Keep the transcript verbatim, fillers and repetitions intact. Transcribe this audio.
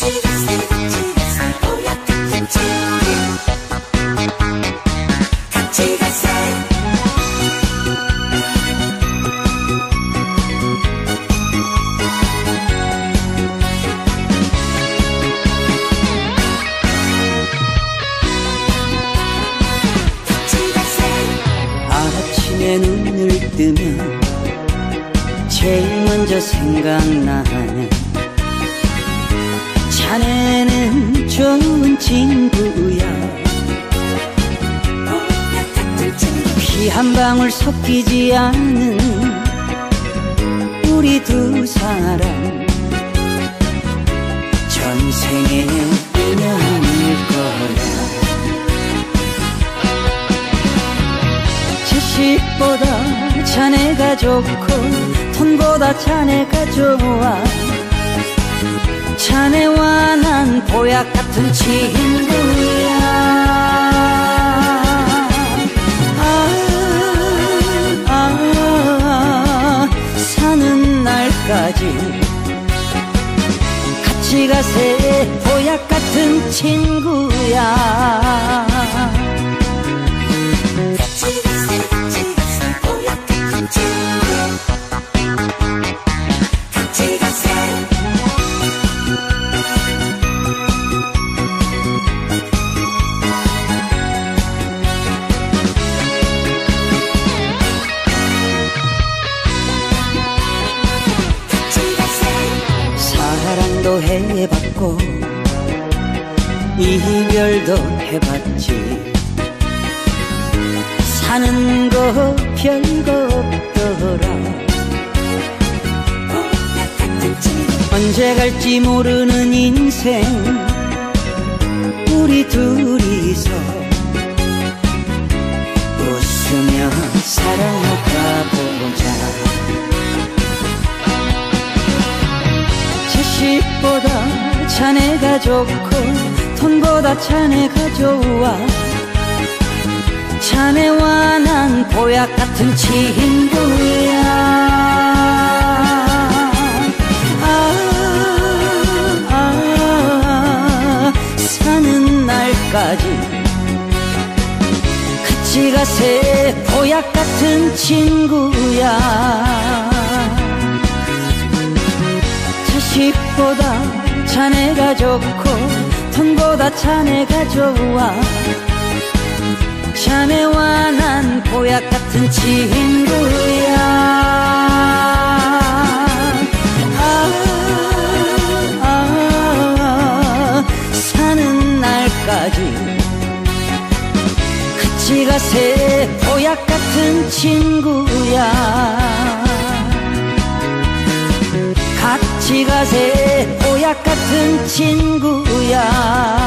같이 가세 같이 가세 보약 같은 친구 같이 가세. 아침에 눈을 뜨면 제일 먼저 생각나는 자네는 좋은 친구야. 피 한 방울 섞이지 않는 우리 두 사람 전생의 인연일 거야. 지식보다 자네가 좋고 돈보다 자네가 좋아. 자네와 난 보약 같은 친구야. 아, 아, 사는 날까지 같이 가세 보약 같은 친구야. 같이 가세 같이 가세 보약 같은 친구 같이 가세. 사랑도 해봤고 이별도 해봤지. 사는 거 별거 없더라. 언제 갈지 모르는 인생 우리 둘이서 웃으며 살아가보자. 지식보다 자네가 좋고 돈보다 자네가 좋아. 자네와 난 보약 같은 친구야. 아, 아, 사는 날까지 같이 가세 보약 같은 친구야. 자식보다 자네가 좋고 돈보다 자네가 좋아. 자네와 난 보약 같은 친구야. 아, 아, 사는 날까지 같이 가세 보약 같은 친구야. 같이 가세 보약 같은 친구야.